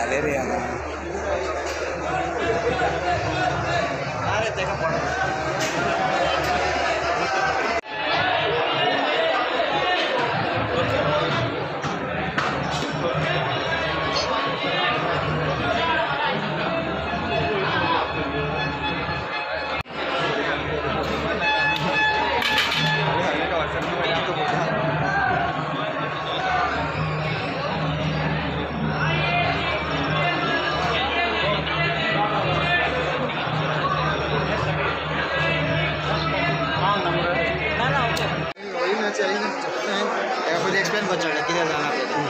झाले रे आता अरे ते का पडत एक्सप्लेन कर किती जाणार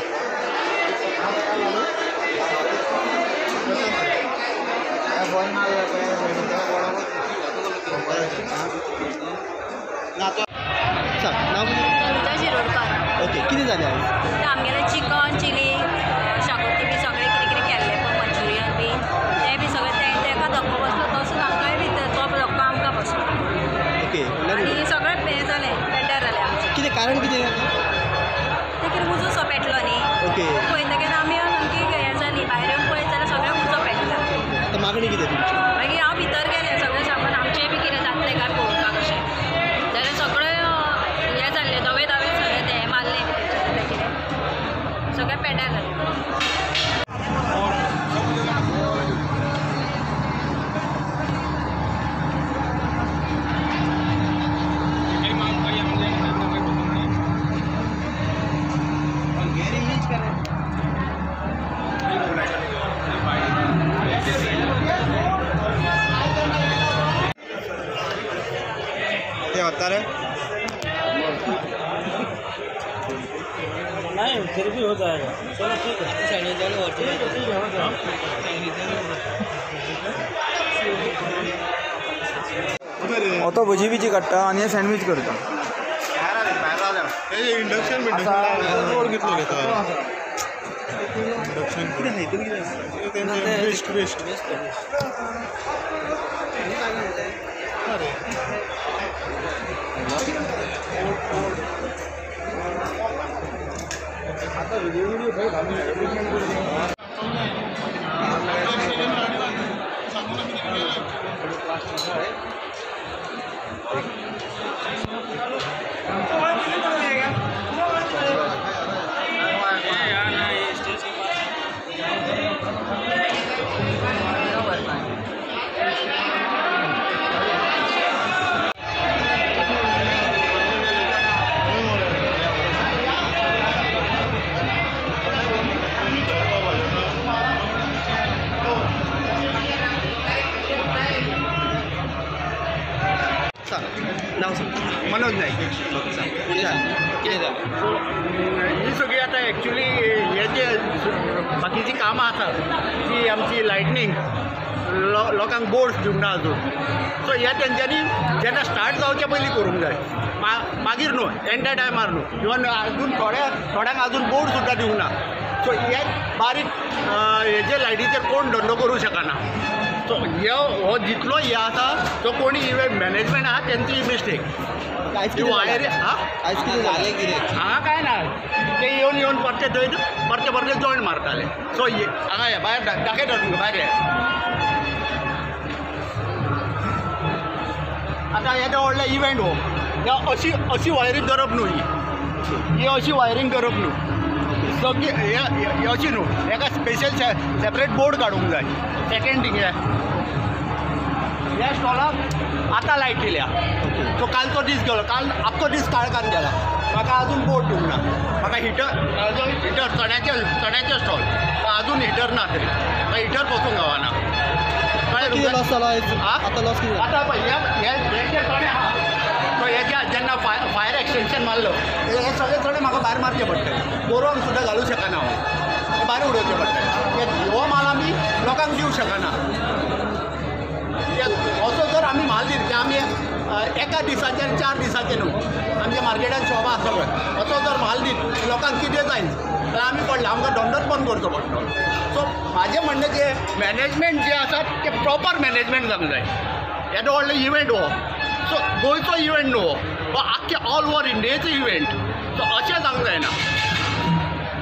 ओके किती झाले आमगेले चिकन चिली शाकोती बी सगळे कितें कितें केल्ले पळय मंचुरियन बी ते बी सगळे तेका धक्को बसलो तसो आमकांय बी तो धक्को आमकां बसलो ओके आनी सगळें हें जालें पेड्ड्यार जालें आमचें कितें कारण कितें ते कितें उजो सो पेटलो न्ही ओके पळयतकीर आमी सामकी हें जाली भायर येवन पळयत जाल्यार सगळ्याक उजो पेटला आतां मागणी कितें तुमची मागीर हांव भितर गेलें सगळें सामान आमचें बी कितें जातलें काय पळोवपाक अशें जाल्यार सगळें हें जाल्लें धवे धवे सगळें तें मारलें तें कितें सगळें पेड्ड्यार जालें होता है नहीं फिर भी हो जाएगा चलो ठीक है तो भजी बिजी काडटा आनी सँडविच करता इंडक्शन आता व्हिडिओ भाई मनोज नाईक ही सगळी आता ॲक्च्युली हे जे बाकीची कामां आसात ती आमची लायटनींग लोकांक बोर्ड्स दिवंक ना अजून सो हे तेंच्यांनी जेन्ना स्टार्ट जावचे पयलीं करूंक जाय मागीर न्हू एंड टायमार न्हू इवन अजून थोड्यांक अजून बोर्ड सुद्दां दिवंक ना सो हे बारीक हेजे लायटीचेर कोण धंदो करूं शकना सो हो जितलो हे आसा तो कोणी इव्हेंट मॅनेजमेंट आहा तेंची मिस्टेक वायर आयज कितें जालें कितें हांगा काय ना ते येवन परते थंय परते जॉयंट मारताले सो हांगा ये भायर दाखयता तुमकां भायर ये आतां येदो व्हडले इव्हेंट हो अशी वायरींग करप न्हू ही अशी वायरींग करप न्हू सगळी हे अशी न्हू हेका स्पेशल सेपरेट बोर्ड काडूंक जाय सेकेंड थिंग ह्या स्टॉलाक आतां लायट दिल्या सो कालचो दीस गेलो काल आख्खो दीस काळखान गेला म्हाका अजून बोर्ड दिवंक ना म्हाका हिटर चण्याचे स्टॉल अजून हिटर ना तरी म्हाका हिटर पसून गावना कितें लॉस जालो आतां लॉस कितें आतां पळय हे चणे आहा सो हेच्या जेन्ना फायर एक्सटेंशन मारलो हे सगळे चणे म्हाका भायर मारचे पडटले गोरवांक सुद्दां घालूंक शकना हांव भायर उडोवचे पडटले हो माल आमी लोकांक दिवंक शकना असो जर आमी म्हाल दिता आमी एका दिसाचेर 4 दिसाचे न्हू आमच्या मार्केटान शॉप आसा पळय असो जर म्हाल दीत लोकांक कितें जायन जाल्यार आमी पडला आमकां धंदोच बंद करचो पडटलो सो म्हाजें म्हणणें जे मॅनेजमेंट जे आसात ते प्रॉपर मॅनेजमेंट जावंक जाय येदो व्हडलो इव्हेंट हो सो गोंयचो इव्हेंट न्हू हो आख्खे ऑल ओवर इंडियेचो इव्हेंट सो अशें जावंक जायना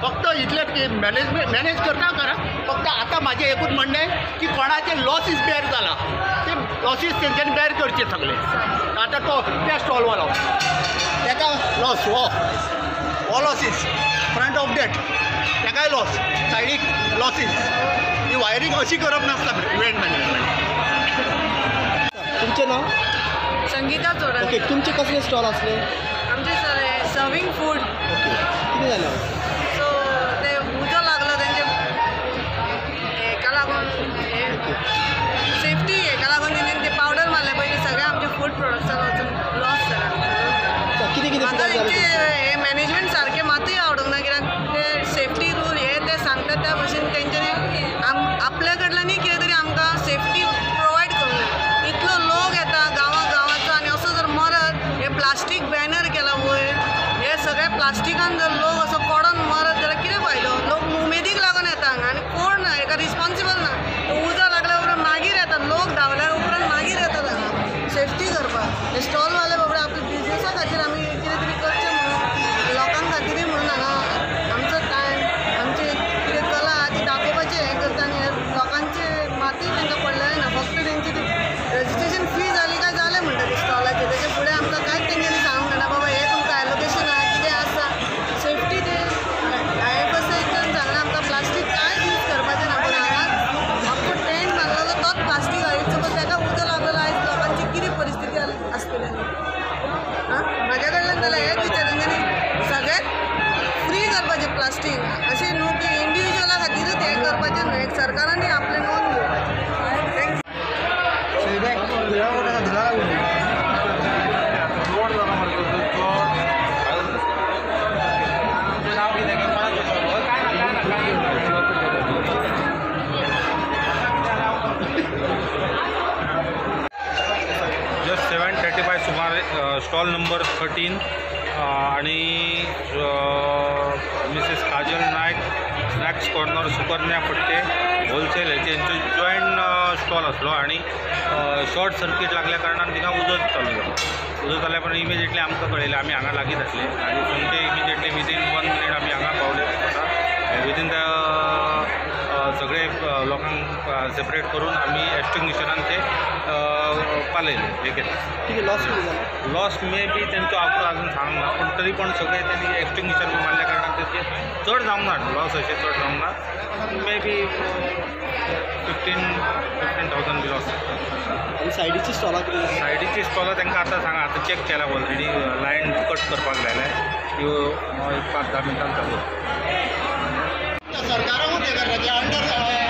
फक्त इतले मॅनेज करता करा. फक्त आता माझे एकूच म्हणणें आहे की कोणाचे लॉसीस बेर जाला ते लॉसीस तेंच्यांनी बेर करचे सगळे. आता तो त्या स्टॉलवालो ताका लॉस हो लॉसीस फ्रंट ऑफ डेट ताकाय लॉस सायडीक लॉसीस. ही वायरींग अशी करप नासता इव्हेंट मॅनेजमेंट. तुमचें नाव? संगीता चोडा. ओके, तुमचे कसले स्टॉल असले? आमचे सर सर्विंग फूड. ओके, कितें जालें? सो ते उजो लागलो तेंचे हेका लागून सेफ्टी हेका लागून तेंच्यांनी ते पावडर मारले पळय ते सगळे आमचे फूड प्रोडक्ट्सान वचून लॉस जाला. कितें कितें आता पिकार तेंचे जालें? हे मॅनेजमेंट सारके मातूय आवडूंक ना कित्याक ते सेफ्टी रूल हे ते सांगतात त्या भशेन तेंच्यांनी आपल्या कडल्यानूय कितें तरी आमकां सेफ्टी प्रोवायड करूंक जाय. इतलो लोक येता गांवांचो आनी असो जर मरत हे प्लास्टीक बॅनर केला वयर हे सगळे प्लास्टिकान जर लोक असो कोडोन मरत जाल्यार कितें फायदो. लोक उमेदीक लागून येता हांगा आनी कोण हेका रिस्पॉन्सिबल ना. उजो लागल्या उपरांत मागीर येता लोक धांवल्या उपरांत मागीर येतात हांगा सेफ्टी करपाक. हे स्टॉलवाले बाबडे आपल्या बिजनेसा खातीर आमी कितें तरी करचें म्हणून लोकां खातीरय म्हणून हांगा आमचो टायम आमची कितें कला आहा ती दाखोवपाचें हें करता आनी लोकांचे मातूय तांकां पडलेलें ना. फक्त तेंची ती रजिस्ट्रेशन फी जाली काय जालें म्हणटा ती स्टॉलाची. तेजे फुडें आमकां कांयच तेंच्यांनी सांगूंक ना बाबा हे तुमकां एलोकेशन आहा कितें आसा सेफ्टी ते IFSAच्यान सांगलें आमकां प्लास्टीक कांयच यूज करपाचें ना. पूण हांगा आख्खो टेंट बांदलेलो तोच प्लास्टीक आहा. सपोज ताका उजो लागलेलो आयज लोकांची कितें परिस्थिती आसतली आं म्हाज्या कडल्यान जाल्यार हेच विचार तेंच्यांनी सगळेंच फ्री करपाचें प्लास्टीक. अशें न्हू की इंडिविज्युअला खातीरच हें करपाचें न्हू. एक सरकारानूय आपलें नोंद घेवपाचें. जस्ट 7:35 सुमारे स्टॉल नंबर 13 आणि Mrs Kajal Nayak snacks corner Sukanya Phatte wholesale हेंचो जॉयंट स्टॉल आसलो आणि शॉर्ट सर्कीट लागल्या कारणान तिका उजो चालू जालो. उजो जाल्या पण इमिजिएटली आमकां कळयलें. आमी हांगा लागींच आसले आनी सोमते इमिजिएटली विदीन 1 मिनीट आमी हांगा पावले. विदीन द सगळे लोकांक सेपरेट करून आमी एक्सटिंग्विशनान ते पालयले. हे केलें. कितें लॉस कितें जालो? लॉस मे बी तेंचो आंकडो अजून सांगूंक ना पूण तरी पण सगळे त्यांनी एक्सटिंग्विशन मारल्या कारणान तेचे चड जावंक ना. लॉस अशें चड जावंक ना. मे बी 15,000 बी लॉस. आनी सायडीची स्टॉलां कितें जालीं? सायडीची स्टॉलां तांकां आतां सांगा आतां चॅक केला ऑलरेडी लायन कट करपाक लायल्या. त्यो 5-10 मिनटान चालू. सरकाराकूच हे करता अंडर